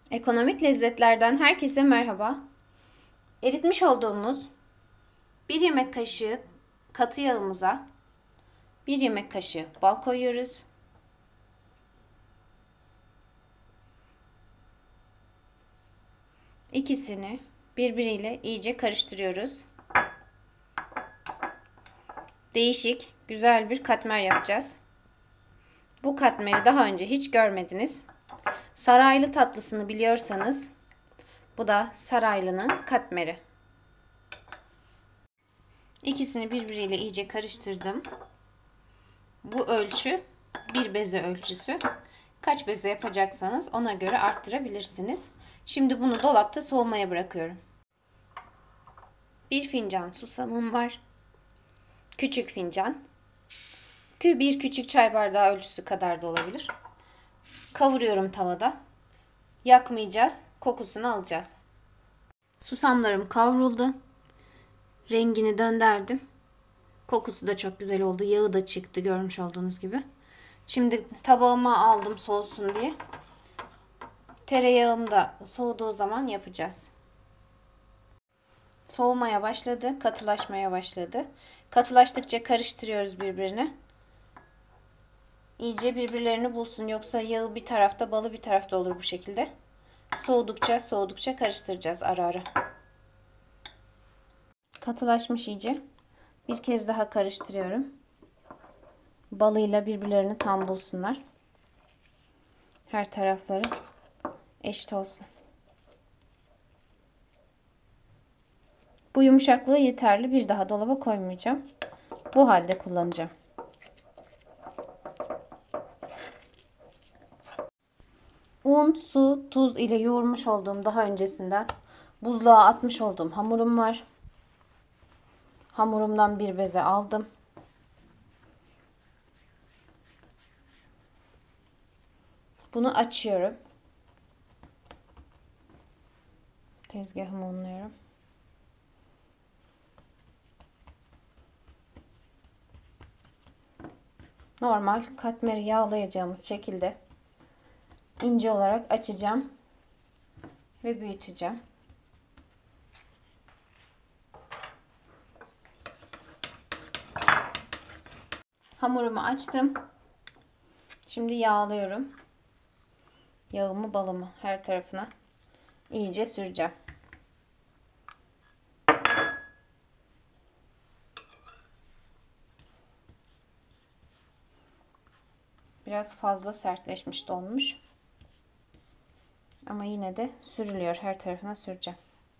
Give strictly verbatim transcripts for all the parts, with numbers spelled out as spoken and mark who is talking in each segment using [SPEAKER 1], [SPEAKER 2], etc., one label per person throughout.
[SPEAKER 1] Ekonomik lezzetlerden herkese merhaba. Eritmiş olduğumuz bir yemek kaşığı katı yağımıza bir yemek kaşığı bal koyuyoruz. İkisini birbiriyle iyice karıştırıyoruz. Değişik, güzel bir katmer yapacağız. Bu katmeri daha önce hiç görmediniz. Saraylı tatlısını biliyorsanız bu da Saraylı'nın katmeri. İkisini birbiriyle iyice karıştırdım. Bu ölçü bir beze ölçüsü. Kaç beze yapacaksanız ona göre arttırabilirsiniz. Şimdi bunu dolapta soğumaya bırakıyorum. Bir fincan susamım var. Küçük fincan. Bir küçük çay bardağı ölçüsü kadar da olabilir. Kavuruyorum tavada. Yakmayacağız. Kokusunu alacağız. Susamlarım kavruldu. Rengini döndürdüm. Kokusu da çok güzel oldu. Yağı da çıktı görmüş olduğunuz gibi. Şimdi tabağıma aldım soğusun diye. Tereyağım da soğuduğu zaman yapacağız. Soğumaya başladı, katılaşmaya başladı. Katılaştıkça karıştırıyoruz birbirine. İyice birbirlerini bulsun, yoksa yağı bir tarafta, balı bir tarafta olur bu şekilde. Soğudukça soğudukça karıştıracağız ara ara. Katılaşmış iyice. Bir kez daha karıştırıyorum. Balıyla birbirlerini tam bulsunlar. Her tarafları eşit olsun. Bu yumuşaklığı yeterli. Bir daha dolaba koymayacağım. Bu halde kullanacağım. Un, su, tuz ile yoğurmuş olduğum daha öncesinden buzluğa atmış olduğum hamurum var. Hamurumdan bir beze aldım. Bunu açıyorum. Tezgahımı unluyorum. Normal katmeri yağlayacağımız şekilde ince olarak açacağım ve büyüteceğim. Hamurumu açtım. Şimdi yağlıyorum. Yağımı, balımı her tarafına iyice süreceğim. Biraz fazla sertleşmiş, donmuş. Ama yine de sürülüyor. Her tarafına süreceğim.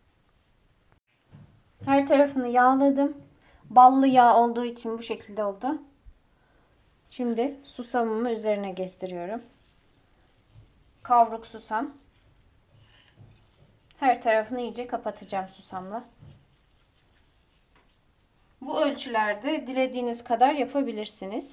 [SPEAKER 1] Her tarafını yağladım. Ballı yağ olduğu için bu şekilde oldu. Şimdi susamımı üzerine gezdiriyorum. Kavruk susam. Her tarafını iyice kapatacağım susamla. Bu ölçülerde dilediğiniz kadar yapabilirsiniz.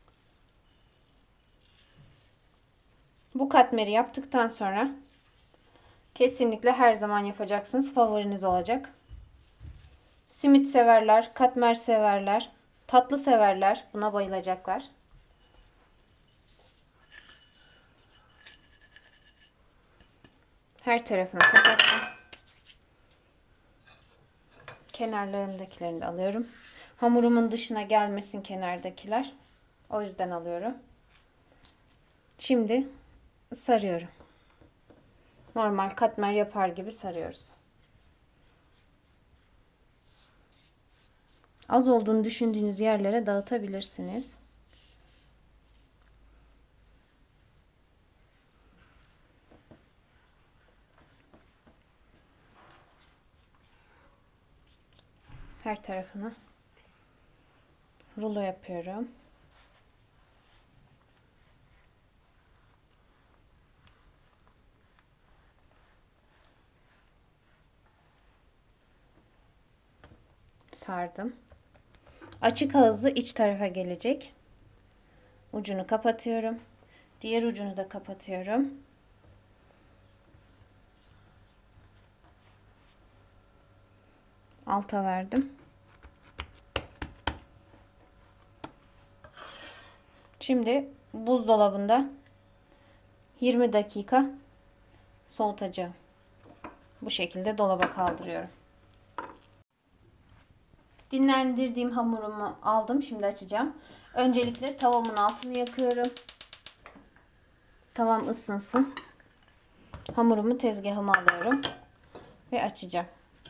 [SPEAKER 1] Bu katmeri yaptıktan sonra kesinlikle her zaman yapacaksınız. Favoriniz olacak. Simit severler, katmer severler, tatlı severler buna bayılacaklar. Her tarafını kapattım. Kenarlarımdakilerini de alıyorum. Hamurumun dışına gelmesin kenardakiler. O yüzden alıyorum. Şimdi sarıyorum. Normal katmer yapar gibi sarıyoruz. Az olduğunu düşündüğünüz yerlere dağıtabilirsiniz. Her tarafını rulo yapıyorum. Sardım. Açık ağızlı iç tarafa gelecek. Ucunu kapatıyorum. Diğer ucunu da kapatıyorum. Alta verdim. Şimdi buzdolabında yirmi dakika soğutacağım. Bu şekilde dolaba kaldırıyorum. Dinlendirdiğim hamurumu aldım. Şimdi açacağım. Öncelikle tavamın altını yakıyorum. Tavam ısınsın. Hamurumu tezgahıma alıyorum. Ve açacağım.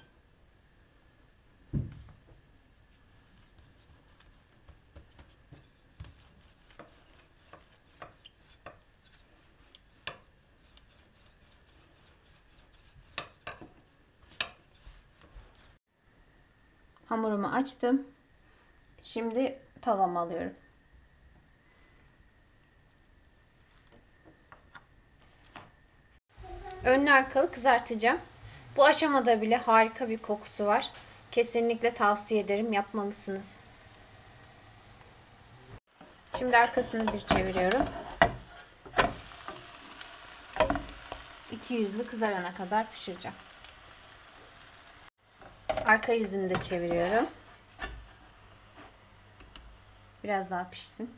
[SPEAKER 1] Hamurumu açtım. Şimdi tavamı alıyorum. Önlü arkalı kızartacağım. Bu aşamada bile harika bir kokusu var. Kesinlikle tavsiye ederim. Yapmalısınız. Şimdi arkasını bir çeviriyorum. iki yüzlü kızarana kadar pişireceğim. Arka yüzünü de çeviriyorum. Biraz daha pişsin.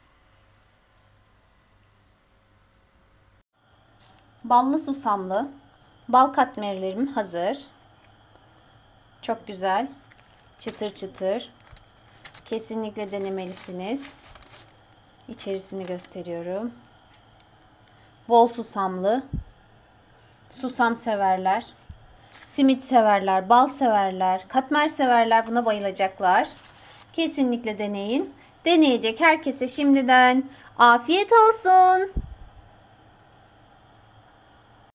[SPEAKER 1] Ballı susamlı bal katmerlerim hazır. Çok güzel. Çıtır çıtır. Kesinlikle denemelisiniz. İçerisini gösteriyorum. Bol susamlı. Susam severler. Simit severler. Bal severler. Katmer severler. Buna bayılacaklar. Kesinlikle deneyin. Deneyecek herkese şimdiden afiyet olsun.